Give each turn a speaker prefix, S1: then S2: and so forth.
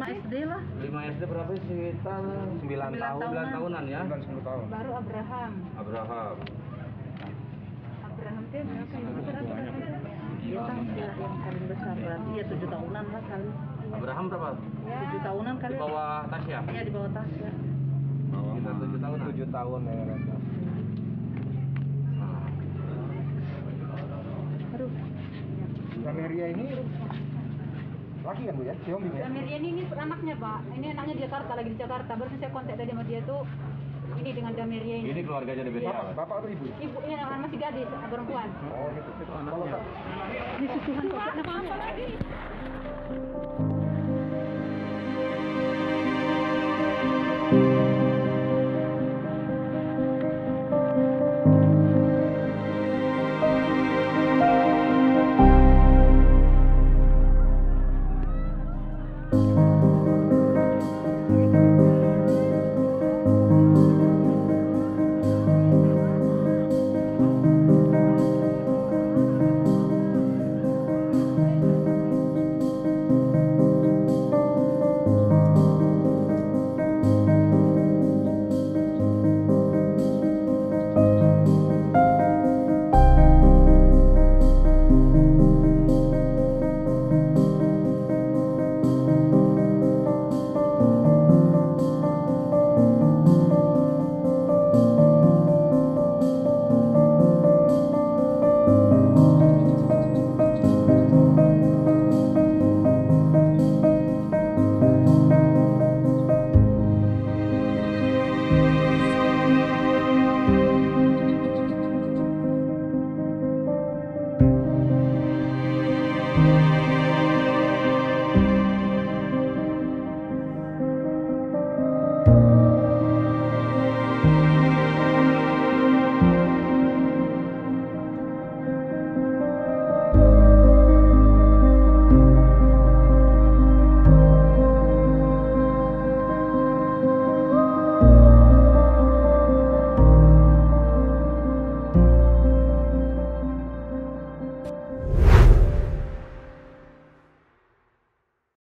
S1: SD lah.
S2: 5 SD berapa sih? Sekitar 9 tahun, 9 tahunan ya.
S3: 9-10 tahun.
S1: Baru Abraham.
S2: Abraham.
S1: Abraham itu berapa ya? Dia kan yang paling besar berarti ya 7 tahunan lah kali.
S2: Abraham berapa?
S1: 7 tahunan kali.
S2: Di bawah Tasya?
S1: Iya di bawah Tasya.
S2: Kita 7 tahun.
S3: 7 tahun ya Renta.
S1: Aduh.
S3: Dameria ini laki kan Bu ya? Si Hombing ya?
S1: Dameria ini anaknya Pak. Ini anaknya di Jakarta, lagi di Jakarta. Baru saya kontak tadi sama dia tuh. Ini dengan Dameria ini.
S2: Ini keluarganya Dameria.
S3: Bapak atau ibu?
S1: Ibunya masih gadis, perempuan.
S3: Oh gitu.
S2: Itu anaknya.
S1: Ini susuhan apa lagi?